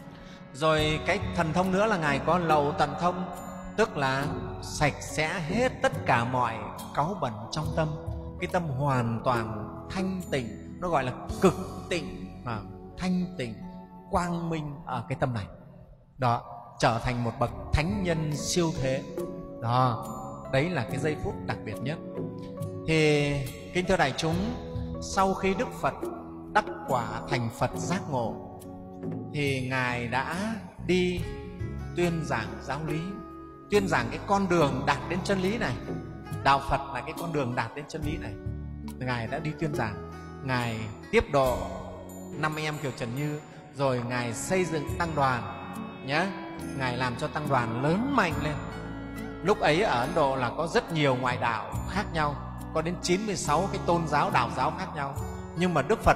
Rồi cái thần thông nữa là Ngài có lậu tận thông, tức là sạch sẽ hết tất cả mọi cáu bẩn trong tâm. Cái tâm hoàn toàn thanh tịnh, nó gọi là cực tịnh, thanh tịnh, quang minh ở cái tâm này. Đó, trở thành một bậc thánh nhân siêu thế. Đó, đấy là cái giây phút đặc biệt nhất. Thì kính thưa đại chúng, sau khi Đức Phật đắc quả thành Phật giác ngộ thì Ngài đã đi tuyên giảng giáo lý, tuyên giảng cái con đường đạt đến chân lý này. Đạo Phật là cái con đường đạt đến chân lý này. Ngài đã đi tuyên giảng, Ngài tiếp độ 5 anh em Kiều Trần Như, rồi Ngài xây dựng tăng đoàn nhé. Ngài làm cho tăng đoàn lớn mạnh lên. Lúc ấy ở Ấn Độ là có rất nhiều ngoại đạo khác nhau, có đến 96 cái tôn giáo, đạo giáo khác nhau. Nhưng mà Đức Phật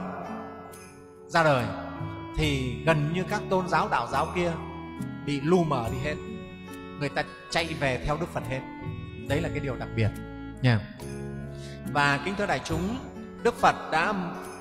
ra đời thì gần như các tôn giáo, đạo giáo kia bị lu mờ đi hết, người ta chạy về theo Đức Phật hết. Đấy là cái điều đặc biệt. nha. Và kính thưa đại chúng, Đức Phật đã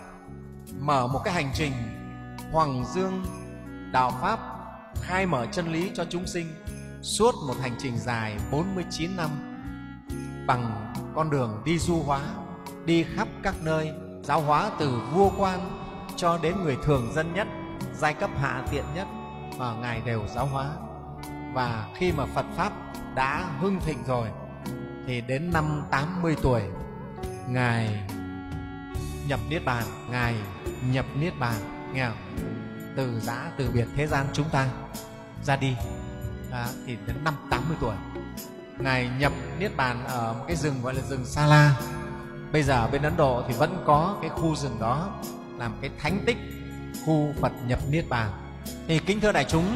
mở một cái hành trình hoằng dương đạo pháp, khai mở chân lý cho chúng sinh suốt một hành trình dài 49 năm bằng con đường đi du hóa, đi khắp các nơi, giáo hóa từ vua quan cho đến người thường dân nhất, giai cấp hạ tiện nhất, mà Ngài đều giáo hóa. Và khi mà Phật Pháp đã hưng thịnh rồi thì đến năm 80 tuổi Ngài nhập Niết Bàn. Ngài nhập Niết Bàn, nghe không? Từ giã từ biệt thế gian chúng ta ra đi. Thì đến năm 80 tuổi Ngài nhập Niết Bàn ở một cái rừng gọi là rừng Sa La. Bây giờ bên Ấn Độ thì vẫn có cái khu rừng đó làm cái thánh tích khu Phật nhập Niết Bàn. Thì kính thưa đại chúng,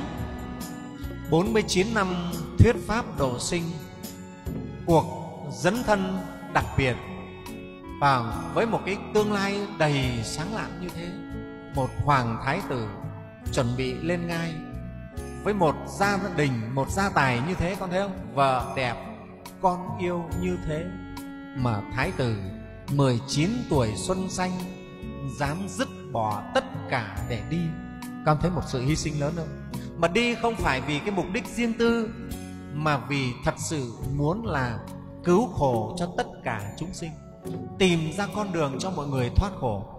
49 năm thuyết pháp độ sinh, cuộc dấn thân đặc biệt và với một cái tương lai đầy sáng lạn như thế, một hoàng thái tử chuẩn bị lên ngai với một gia đình, một gia tài như thế, con thấy không? Vợ đẹp, con yêu như thế mà thái tử 19 tuổi xuân xanh dám dứt bỏ tất cả để đi. Con thấy một sự hy sinh lớn không? Mà đi không phải vì cái mục đích riêng tư, mà vì thật sự muốn là cứu khổ cho tất cả chúng sinh, tìm ra con đường cho mọi người thoát khổ.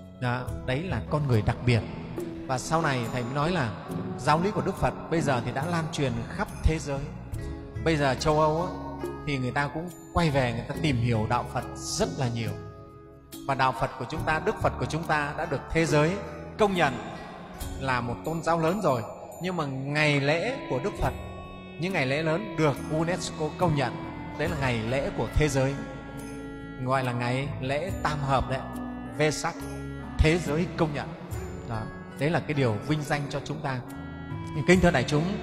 Đấy là con người đặc biệt. Và sau này thầy mới nói là giáo lý của Đức Phật bây giờ thì đã lan truyền khắp thế giới. Bây giờ châu Âu á, thì người ta cũng quay về, người ta tìm hiểu đạo Phật rất là nhiều. Và đạo Phật của chúng ta, Đức Phật của chúng ta đã được thế giới công nhận là một tôn giáo lớn rồi. Nhưng mà ngày lễ của Đức Phật, những ngày lễ lớn được UNESCO công nhận, đấy là ngày lễ của thế giới, gọi là ngày lễ tam hợp đấy, Vesak, thế giới công nhận đó. Đấy là cái điều vinh danh cho chúng ta. Kính thưa đại chúng,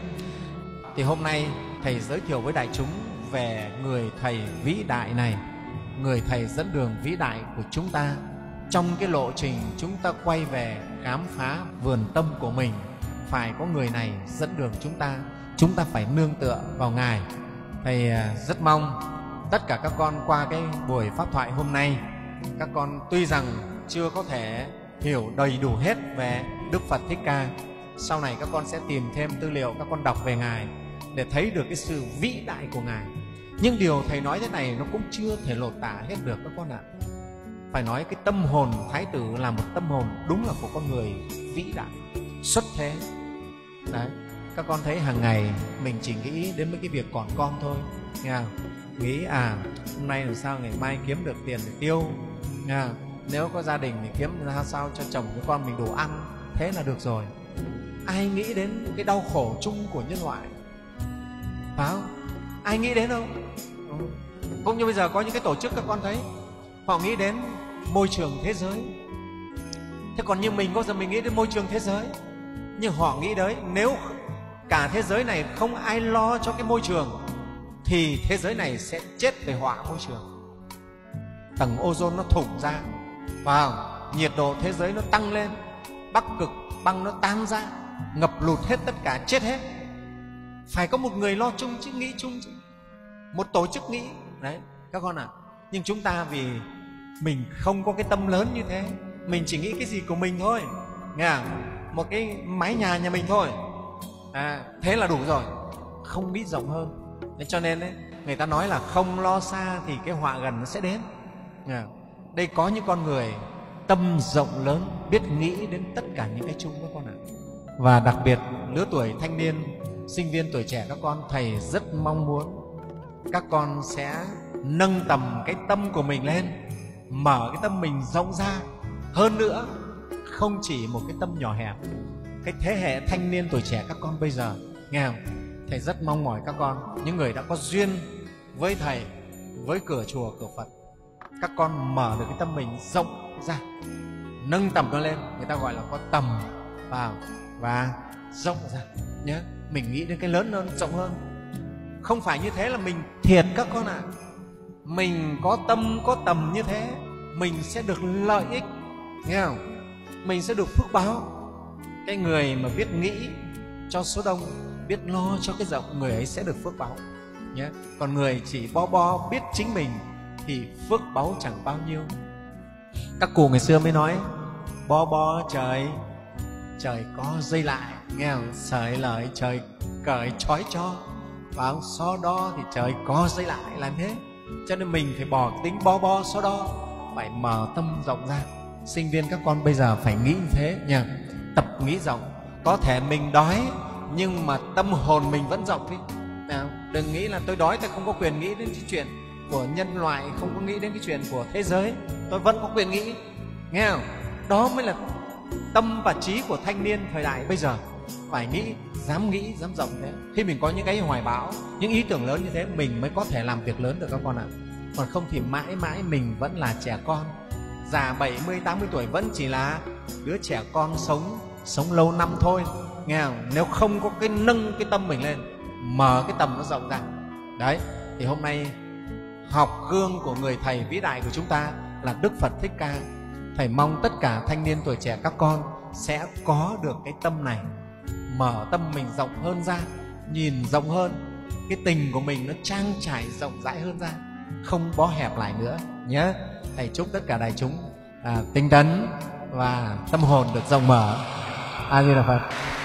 thì hôm nay thầy giới thiệu với đại chúng về người thầy vĩ đại này, người thầy dẫn đường vĩ đại của chúng ta. Trong cái lộ trình chúng ta quay về khám phá vườn tâm của mình, phải có người này dẫn đường chúng ta phải nương tựa vào Ngài. Thầy rất mong tất cả các con qua cái buổi pháp thoại hôm nay, các con tuy rằng chưa có thể hiểu đầy đủ hết về Đức Phật Thích Ca, sau này các con sẽ tìm thêm tư liệu, các con đọc về Ngài để thấy được cái sự vĩ đại của Ngài. Nhưng điều thầy nói thế này nó cũng chưa thể lột tả hết được các con ạ. Phải nói cái tâm hồn thái tử là một tâm hồn đúng là của con người vĩ đại, xuất thế. Đấy, các con thấy hàng ngày mình chỉ nghĩ đến mấy cái việc còn con thôi, nghe không? Nghĩ hôm nay làm sao ngày mai kiếm được tiền để tiêu, nghe không? Nếu có gia đình thì kiếm ra sao cho chồng với con mình đủ ăn, thế là được rồi. Ai nghĩ đến cái đau khổ chung của nhân loại, phải không? Ai nghĩ đến không? Cũng như bây giờ có những cái tổ chức các con thấy họ nghĩ đến môi trường thế giới. Thế còn như mình có giờ mình nghĩ đến môi trường thế giới, nhưng họ nghĩ đấy, nếu cả thế giới này không ai lo cho cái môi trường thì thế giới này sẽ chết về họa môi trường. Tầng ozone nó thủng ra, vào nhiệt độ thế giới nó tăng lên, Bắc Cực băng nó tan ra, ngập lụt hết tất cả, chết hết. Phải có một người lo chung chứ, nghĩ chung chứ, một tổ chức nghĩ đấy các con ạ. Nhưng chúng ta vì mình không có cái tâm lớn như thế, mình chỉ nghĩ cái gì của mình thôi, nghe không? Một cái mái nhà nhà mình thôi, thế là đủ rồi, không biết rộng hơn. Thế cho nên đấy, người ta nói là không lo xa thì cái họa gần nó sẽ đến. Đây có những con người tâm rộng lớn, biết nghĩ đến tất cả những cái chung các con ạ. Và đặc biệt lứa tuổi thanh niên, sinh viên tuổi trẻ các con, thầy rất mong muốn các con sẽ nâng tầm cái tâm của mình lên, mở cái tâm mình rộng ra hơn nữa, không chỉ một cái tâm nhỏ hẹp. Cái thế hệ thanh niên tuổi trẻ các con bây giờ, nghe không? Thầy rất mong mỏi các con, những người đã có duyên với thầy, với cửa chùa, cửa Phật, các con mở được cái tâm mình rộng ra, nâng tầm nó lên. Người ta gọi là có tầm vào và rộng ra nhé. Mình nghĩ đến cái lớn hơn, rộng hơn. Không phải như thế là mình thiệt các con ạ. Mình có tâm, có tầm như thế, mình sẽ được lợi ích, nghe không? Mình sẽ được phước báo. Cái người mà biết nghĩ cho số đông, biết lo cho cái rộng, người ấy sẽ được phước báo nhé. Còn người chỉ bo bo biết chính mình, thì phước báu chẳng bao nhiêu. Các cụ ngày xưa mới nói bo bo trời, trời có dây lại, nghe không? Sợi lợi trời cởi trói cho, và so đo thì trời có dây lại, là thế. Cho nên mình phải bỏ tính bo bo so đo, phải mở tâm rộng ra. Sinh viên các con bây giờ phải nghĩ như thế nha, tập nghĩ rộng. Có thể mình đói nhưng mà tâm hồn mình vẫn rộng đi. Nào, đừng nghĩ là tôi đói tôi không có quyền nghĩ đến cái chuyện của nhân loại, không có nghĩ đến cái chuyện của thế giới, tôi vẫn có quyền nghĩ, nghe không? Đó mới là tâm và trí của thanh niên thời đại bây giờ. Phải nghĩ, dám rộng thế. Khi mình có những cái hoài bão, những ý tưởng lớn như thế, mình mới có thể làm việc lớn được các con ạ. Còn không thì mãi mãi mình vẫn là trẻ con, già 70, 80 tuổi vẫn chỉ là đứa trẻ con sống lâu năm thôi, nghe không? Nếu không có cái nâng cái tâm mình lên, mở cái tầm nó rộng ra. Đấy, thì hôm nay học gương của người thầy vĩ đại của chúng ta là Đức Phật Thích Ca. Thầy mong tất cả thanh niên tuổi trẻ các con sẽ có được cái tâm này, mở tâm mình rộng hơn ra, nhìn rộng hơn, cái tình của mình nó trang trải rộng rãi hơn ra, không bó hẹp lại nữa nhé. Thầy chúc tất cả đại chúng tinh tấn và tâm hồn được rộng mở. A Di Đà Phật.